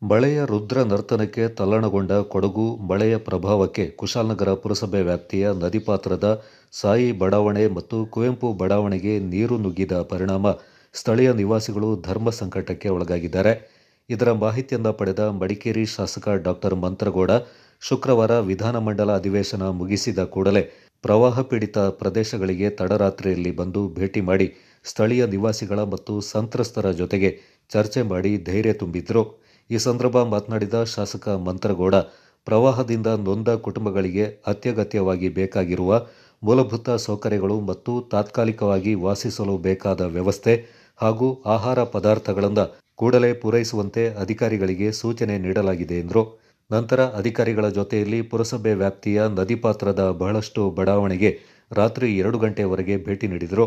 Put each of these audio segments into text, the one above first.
ಮಳೆಯ ರುದ್ರ ನರ್ತನಕ್ಕೆ ತಲ್ಲಣಗೊಂಡ ಕೊಡಗು ಮಳೆಯ ಪ್ರಭಾವಕ್ಕೆ ಕುಶಾಲನಗರ ಪುರಸಭೆ ವ್ಯಾಪ್ತಿಯ ನದಿಪಾತ್ರದ ಸಾಯಿ ಬಡಾವಣೆ ಮತ್ತು ಕುವೆಂಪು ಬಡಾವಣೆಗೆ ನೀರು ನುಗ್ಗಿದ ಪರಿಣಾಮ ಸ್ಥಳೀಯ ನಿವಾಸಿಗಳು ಧರ್ಮ ಸಂಕಟಕ್ಕೆ ಒಳಗಾಗಿದ್ದಾರೆ. ಇದರ ಮಾಹಿತಿಯನ್ನ ಪಡೆದ ಮಡಿಕೇರಿ ಶಾಸಕ ಡಾಕ್ಟರ್ ಮಂತ್ರಗೌಡ ಶುಕ್ರವಾರ ವಿಧಾನಮಂಡಲ ಅಧಿವೇಶನ ಮುಗಿಸಿದ ಕೂಡಲೇ ಪ್ರವಾಹ ಪೀಡಿತ ಪ್ರದೇಶಗಳಿಗೆ ತಡರಾತ್ರಿಯಲ್ಲಿ ಬಂದು ಭೇಟಿ ಮಾಡಿ ಸ್ಥಳೀಯ ನಿವಾಸಿಗಳ ಮತ್ತು ಸಂತ್ರಸ್ತರ ಜೊತೆಗೆ ಚರ್ಚೆ ಮಾಡಿ ಧೈರ್ಯ ತುಂಬಿದ್ರು. ಈ ಸಂದರ್ಭ ಮಾತನಾಡಿದ ಶಾಸಕ ಮಂತ್ರಗೌಡ, ಪ್ರವಾಹದಿಂದ ನೊಂದ ಕುಟುಂಬಗಳಿಗೆ ಅತ್ಯಗತ್ಯವಾಗಿ ಬೇಕಾಗಿರುವ ಮೂಲಭೂತ ಸೌಕರ್ಯಗಳು ಮತ್ತು ತಾತ್ಕಾಲಿಕವಾಗಿ ವಾಸಿಸಲು ಬೇಕಾದ ವ್ಯವಸ್ಥೆ ಹಾಗೂ ಆಹಾರ ಪದಾರ್ಥಗಳನ್ನು ಕೂಡಲೇ ಪೂರೈಸುವಂತೆ ಅಧಿಕಾರಿಗಳಿಗೆ ಸೂಚನೆ ನೀಡಲಾಗಿದೆ ಎಂದರು. ನಂತರ ಅಧಿಕಾರಿಗಳ ಜೊತೆಯಲ್ಲಿ ಪುರಸಭೆ ವ್ಯಾಪ್ತಿಯ ನದಿಪಾತ್ರದ ಬಹಳಷ್ಟು ಬಡಾವಣೆಗೆ ರಾತ್ರಿ 2 ಗಂಟೆಯವರೆಗೆ ಭೇಟಿ ನೀಡಿದರು.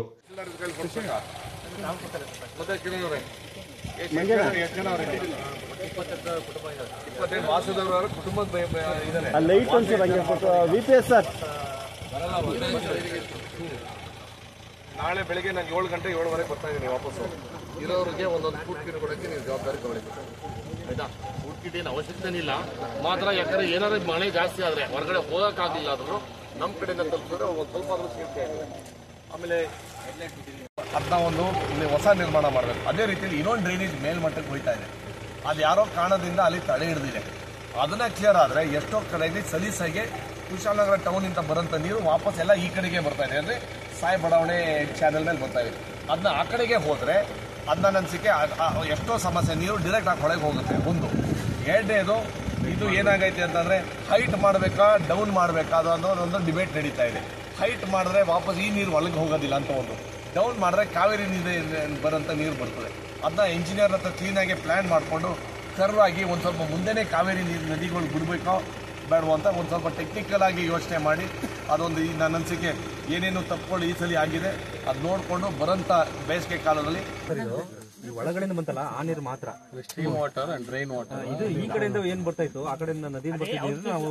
ನಾಳೆ ಬೆಳಗ್ಗೆ ನಾನು 7 ಗಂಟೆ 7:15 ಬರ್ತಾ ಇದ್ದೀನಿ ವಾಪಸ್ಸು. ಇರೋರಿಗೆ ಒಂದೊಂದು ಫುಡ್ ಕಿಟ್ ಕೊಡೋಕ್ಕೆ ನೀವು ಜವಾಬ್ದಾರಿ ತಗೊಳ್ಬೇಕು. ಆಯ್ತಾ? ಫುಡ್ ಕಿಟ್ ಏನು ಅವಶ್ಯಕತೆ ಇಲ್ಲ ಮಾತ್ರ, ಯಾಕಂದ್ರೆ ಏನಾದ್ರು ಮಳೆ ಜಾಸ್ತಿ ಆದರೆ ಹೊರಗಡೆ ಹೋಗೋಕ್ಕಾಗಲಿಲ್ಲ ಆದರೂ ನಮ್ಮ ಕಡೆಯಿಂದ ತಲುಪಿದ್ರೆ ಒಂದು ಸ್ವಲ್ಪ ಆದರೂ ಸೇಫ್ಟಿ ಆಗಿದೆ. ಆಮೇಲೆ ಅದನ್ನ ಇಲ್ಲಿ ಹೊಸ ನಿರ್ಮಾಣ ಮಾಡಬೇಕು. ಅದೇ ರೀತಿಯಲ್ಲಿ ಇನ್ನೊಂದು ಡ್ರೈನೇಜ್ ಮೇಲ್ಮಟ್ಟಕ್ಕೆ ಹೋಗ್ತಾ ಇದೆ. ಅದು ಯಾರೋ ಕಾರಣದಿಂದ ಅಲ್ಲಿ ತಡೆ ಹಿಡಿದಿದೆ. ಅದನ್ನ ಕ್ಲಿಯರ್ ಆದರೆ ಎಷ್ಟೋ ಕಡೆಗೆ ಸಲೀಸಾಗಿ ಕುಶಾಲನಗರ ಟೌನಿಂದ ಬರೋಂಥ ನೀರು ವಾಪಸ್ ಎಲ್ಲ ಈ ಕಡೆಗೆ ಬರ್ತಾ ಇದೆ, ಅಂದರೆ ಸಾಯಿ ಬಡಾವಣೆ ಚಾನೆಲ್ ಮೇಲೆ ಬರ್ತಾ ಇದೆ. ಅದನ್ನ ಆ ಕಡೆಗೆ ಹೋದರೆ ಅದನ್ನ ಅನಿಸಿಕೆ ಎಷ್ಟೋ ಸಮಸ್ಯೆ, ನೀರು ಡೈರೆಕ್ಟ್ ಆಗಿ ಹೊಳೆಗೆ ಹೋಗುತ್ತೆ. ಒಂದು ಎರಡನೇದು, ಇದು ಏನಾಗೈತೆ ಅಂತಂದರೆ ಹೈಟ್ ಮಾಡಬೇಕಾ ಡೌನ್ ಮಾಡಬೇಕಾ ಅನ್ನೋದೊಂದು ಡಿಬೇಟ್ ನಡೀತಾ ಇದೆ. ಹೈಟ್ ಮಾಡಿದ್ರೆ ವಾಪಸ್ ಈ ನೀರು ಒಳಗೆ ಹೋಗೋದಿಲ್ಲ ಅಂತ ಒಂದು, ಡೌನ್ ಮಾಡಿದ್ರೆ ಕಾವೇರಿ ನೀರು ಬರೋಂಥ ನೀರು ಬರ್ತದೆ. ಅದನ್ನ ಇಂಜಿನಿಯರ್ ಹತ್ರ ಕ್ಲೀನಾಗಿ ಪ್ಲ್ಯಾನ್ ಮಾಡಿಕೊಂಡು ಕರ್ವ್ ಆಗಿ ಒಂದು ಸ್ವಲ್ಪ ಮುಂದೆನೇ ಕಾವೇರಿ ನೀರು ನದಿಗಳು ಬಿಡಬೇಕೋ ಬೇಡವೋ ಅಂತ ಒಂದು ಸ್ವಲ್ಪ ಟೆಕ್ನಿಕಲ್ ಆಗಿ ಯೋಚನೆ ಮಾಡಿ ಅದೊಂದು ನನ್ನ ಅನಿಸಿಕೆ ಏನೇನು ತಪ್ಪುಗಳು ಈ ಸಲ ಆಗಿದೆ ಅದು ನೋಡಿಕೊಂಡು ಬರೋಂಥ ಬೇಸಿಗೆ ಕಾಲದಲ್ಲಿ ಒಳಗಡೆಯಿಂದ ಬಂತಲ್ಲ ಆ ನೀರು ಮಾತ್ರ, stream water and drain water. ಇದು ಈ ಕಡೆಯಿಂದ ಏನ್ ಬರ್ತಾ ಇತ್ತು ಆ ಕಡೆಯಿಂದ ನದಿಯಿಂದ ಬರ್ತಿದ್ದು ನಾವು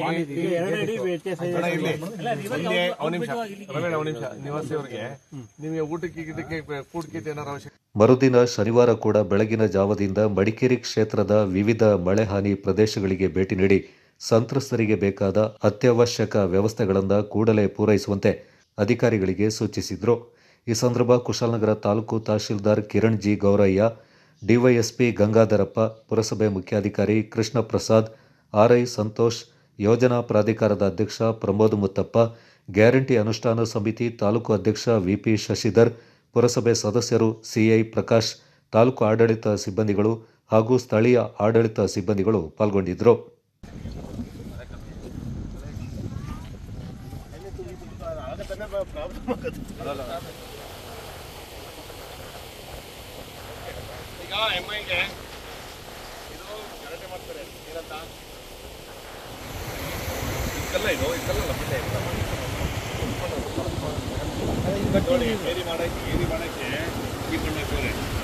ನಿಮಿಷ ನಿವಾಸಿಯವರಿಗೆ ನಿಮಗೆ ಊಟಕ್ಕೆ ಇದಕ್ಕೆ ಫುಡ್ ಕಿಟ್ ಏನಾರು ಅವಶ್ಯಕ. ಮರುದಿನ ಶನಿವಾರ ಕೂಡ ಬೆಳಗಿನ ಜಾವದಿಂದ ಮಡಿಕೇರಿ ಕ್ಷೇತ್ರದ ವಿವಿಧ ಮಳೆ ಹಾನಿ ಪ್ರದೇಶಗಳಿಗೆ ಭೇಟಿ ನೀಡಿ ಸಂತ್ರಸ್ತರಿಗೆ ಬೇಕಾದ ಅತ್ಯವಶ್ಯಕ ವ್ಯವಸ್ಥೆಗಳನ್ನು ಕೂಡಲೇ ಪೂರೈಸುವಂತೆ ಅಧಿಕಾರಿಗಳಿಗೆ ಸೂಚಿಸಿದರು. ಈ ಸಂದರ್ಭ ಕುಶಾಲನಗರ ತಾಲೂಕು ತಹಶೀಲ್ದಾರ್ ಕಿರಣ್ ಜಿ ಗೌರಯ್ಯ, ಡಿವೈಎಸ್ಪಿ ಗಂಗಾಧರಪ್ಪ, ಪುರಸಭೆ ಮುಖ್ಯಾಧಿಕಾರಿ ಕೃಷ್ಣ ಪ್ರಸಾದ್, ಆರ್ಐ ಸಂತೋಷ್, ಯೋಜನಾ ಪ್ರಾಧಿಕಾರದ ಅಧ್ಯಕ್ಷ ಪ್ರಮೋದ್ ಮುತ್ತಪ್ಪ, ಗ್ಯಾರಂಟಿ ಅನುಷ್ಠಾನ ಸಮಿತಿ ತಾಲೂಕು ಅಧ್ಯಕ್ಷ ವಿಪಿ ಶಶಿಧರ್, ಪುರಸಭೆ ಸದಸ್ಯರು ಸಿಐ ಪ್ರಕಾಶ್, ತಾಲೂಕು ಆಡಳಿತ ಸಿಬ್ಬಂದಿಗಳು ಹಾಗೂ ಸ್ಥಳೀಯ ಆಡಳಿತ ಸಿಬ್ಬಂದಿಗಳು ಪಾಲ್ಗೊಂಡಿದ್ದರು. ಈಗ ಎಂಐಗೆ ಇದು ಗಲಾಟೆ ಮಾಡ್ತಾರೆ ಏನಂತ, ಇದೆಲ್ಲ ಇದೆಲ್ಲ ಏರಿ ಮಾಡಕ್ಕೆ ಈ ಕಣ್ಣೆ